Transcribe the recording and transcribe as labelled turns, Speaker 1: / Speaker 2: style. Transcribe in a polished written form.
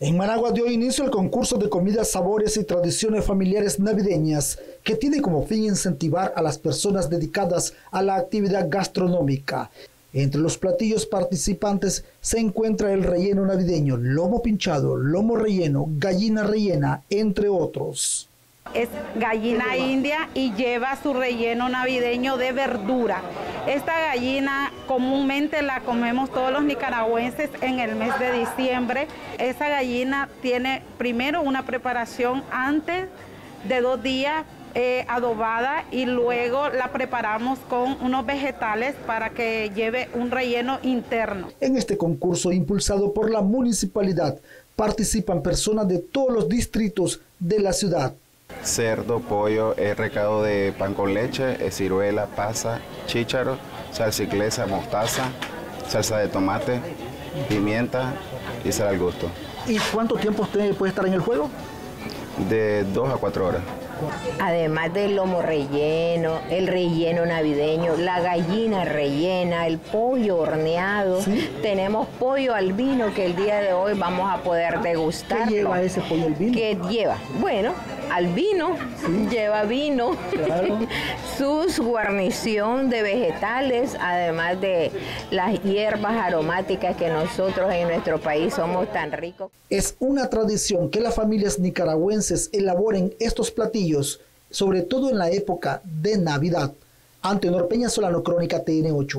Speaker 1: En Managua dio inicio el concurso de comidas, sabores y tradiciones familiares navideñas, que tiene como fin incentivar a las personas dedicadas a la actividad gastronómica. Entre los platillos participantes se encuentra el relleno navideño, lomo pinchado, lomo relleno, gallina rellena, entre otros.
Speaker 2: Es gallina india y lleva su relleno navideño de verdura. Esta gallina comúnmente la comemos todos los nicaragüenses en el mes de diciembre. Esa gallina tiene primero una preparación antes de 2 días adobada y luego la preparamos con unos vegetales para que lleve un relleno interno.
Speaker 1: En este concurso impulsado por la municipalidad participan personas de todos los distritos de la ciudad.
Speaker 3: Cerdo, pollo, recado de pan con leche, ciruela, pasa, chícharo, salsa inglesa, mostaza, salsa de tomate, pimienta y sal al gusto.
Speaker 1: ¿Y cuánto tiempo usted puede estar en el juego?
Speaker 3: De 2 a 4 horas.
Speaker 4: Además del lomo relleno, el relleno navideño, la gallina rellena, el pollo horneado, ¿sí? Tenemos pollo al vino que el día de hoy vamos a poder degustar.
Speaker 1: ¿Qué lleva ese pollo al vino?
Speaker 4: ¿Qué lleva? Bueno, al vino, ¿sí? Lleva vino, claro. Su guarnición de vegetales, además de las hierbas aromáticas que nosotros en nuestro país somos tan ricos.
Speaker 1: Es una tradición que las familias nicaragüenses elaboren estos platillos, sobre todo en la época de Navidad. Antenor Peña Solano, Crónica TN8.